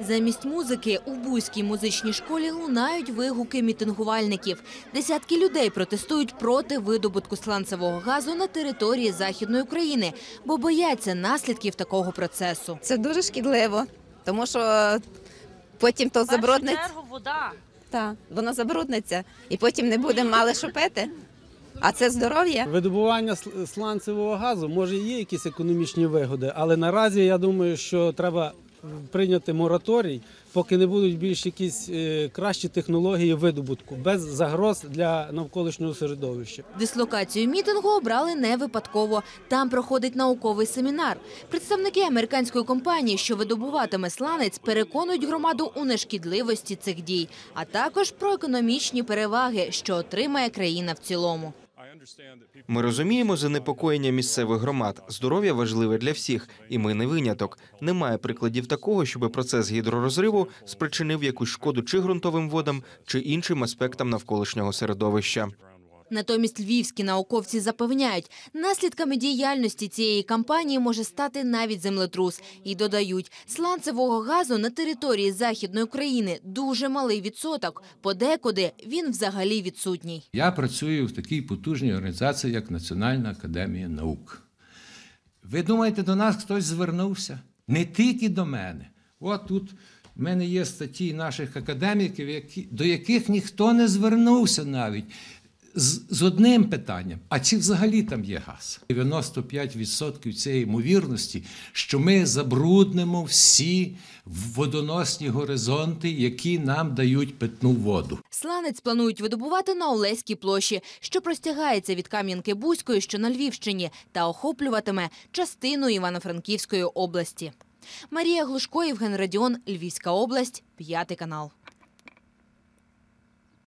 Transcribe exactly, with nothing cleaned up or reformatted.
Замість музики у Буській музичній школі лунають вигуки мітингувальників. Десятки людей протестують проти видобутку сланцевого газу на території Західної України, бо бояться наслідків такого процесу. Це дуже шкідливо, тому що потім то забрудниться. В першу чергу вода. Так, воно забрудниться і потім не будемо мали що пити. А це здоров'я. Видобування сланцевого газу, може, є якісь економічні вигоди, але наразі я думаю, що треба прийняти мораторій, поки не будуть більш якісь кращі технології видобутку, без загроз для навколишнього середовища. Дислокацію мітингу обрали не випадково. Там проходить науковий семінар. Представники американської компанії, що видобуватиме сланець, переконують громаду у нешкідливості цих дій, а також про економічні переваги, що отримає країна в цілому. Ми розуміємо занепокоєння місцевих громад. Здоров'я важливе для всіх, і ми не виняток. Немає прикладів такого, щоб процес гідророзриву спричинив якусь шкоду чи ґрунтовим водам, чи іншим аспектам навколишнього середовища. Натомість львівські науковці запевняють, наслідками діяльності цієї кампанії може стати навіть землетрус. І додають, сланцевого газу на території Західної України дуже малий відсоток. Подекуди він взагалі відсутній. Я працюю в такій потужній організації, як Національна академія наук. Ви думаєте, до нас хтось звернувся? Не тільки до мене. От тут в мене є статті наших академіків, які, до яких ніхто не звернувся навіть. З, з одним питанням, а чи взагалі там є газ? дев'яносто п'ять відсотків цієї ймовірності, що ми забруднимо всі водоносні горизонти, які нам дають питну воду. Сланець планують видобувати на Олеській площі, що простягається від Кам'янки-Бузької, що на Львівщині, та охоплюватиме частину Івано-Франківської області. Марія Глушко, Євген Радіон, Львівська область, п'ятий канал.